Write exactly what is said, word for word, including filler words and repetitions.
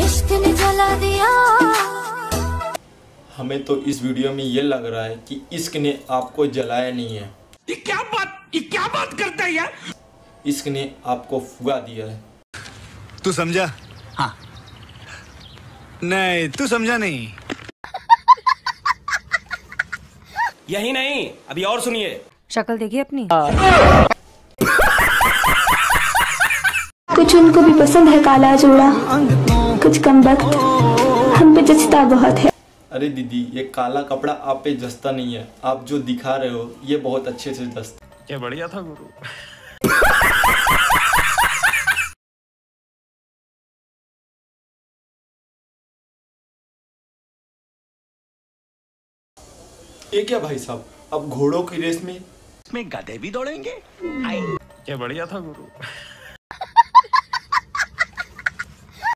इश्क ने जला दिया। हमें तो इस वीडियो में ये लग रहा है कि इश्क ने आपको जलाया नहीं है। ये क्या बात ये क्या बात करता है यार? इश्क ने आपको फुगा दिया है। तू समझा? हाँ। नहीं तू समझा नहीं। यही नहीं, अभी और सुनिए। शक्ल देखिए अपनी। कुछ उनको भी पसंद है काला जोड़ा, कुछ कम वक्त हम पे जचता बहुत है। अरे दीदी, ये काला कपड़ा आप पे जचता नहीं है। आप जो दिखा रहे हो ये बहुत अच्छे से जचता। क्या बढ़िया था गुरु। ये क्या भाई साहब, अब घोड़ों की रेस में इसमें गधे भी दौड़ेंगे? क्या बढ़िया था गुरु।